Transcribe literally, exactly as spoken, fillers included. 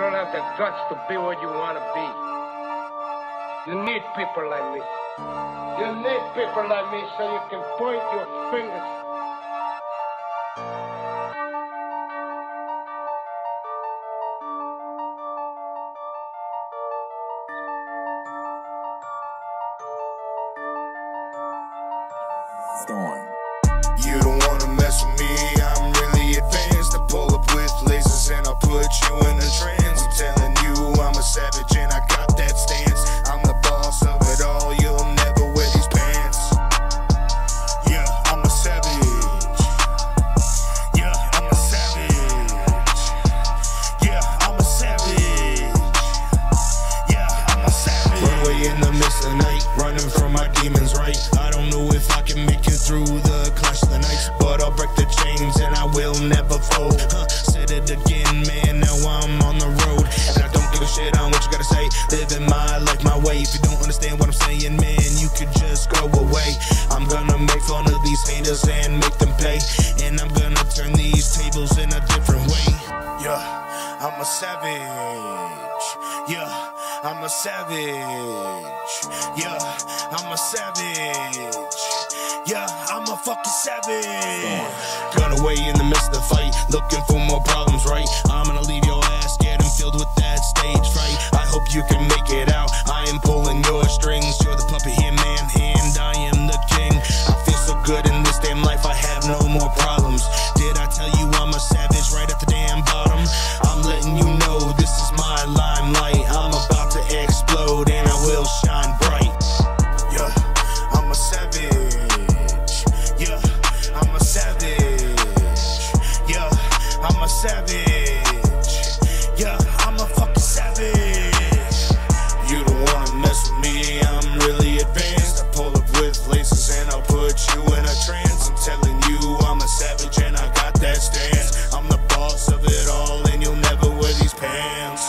don't have the guts to be what you want to be. You need people like me. You need people like me so you can point your fingers. Storm. You don't wanna mess with me, I'm really advanced. I pull up with lasers and I'll put you in a trance. I'm telling you I'm a savage and I got that stance. I'm the boss of it all, you'll never wear these pants. Yeah, I'm a savage. Yeah, I'm a savage. Yeah, I'm a savage. Yeah, I'm a savage. Run away in the midst of the night, running from my demons, right? I don't know if I can make it through the clash of the nights, but I'll break the chains and I will never fold. Huh, said it again, man, now I'm on the road and I don't give a shit on what you gotta say. Living my life my way. If you don't understand what I'm saying, man, you could just go away. I'm gonna make fun of these haters and make them pay, and I'm gonna turn these tables in a different way. Yeah, I'm a savage. Yeah, I'm a savage. Yeah, I'm a savage. Yeah, I'm a fucking savage. Gun away in the midst of the fight, looking for more problems, right? I'm gonna leave your ass scared and filled with that stage fright. I hope you can make it out. I am pulling your strings. You're the puppet here, man, and I am the king. I feel so good in this damn life, I have no more problems. Did I tell you I'm a savage right at the damn bottom? I'm letting you know this is my limelight. I'm about to explode and I will shine bright. Yeah, I'm a savage. Yeah, I'm a savage. Yeah, I'm a savage. Yeah, I'm a fucking savage. You don't wanna mess with me, I'm really advanced. I pull up with lasers and I'll put you in a trance. I'm telling you I'm a savage and I got that stance. I'm the boss of it all and you'll never wear these pants.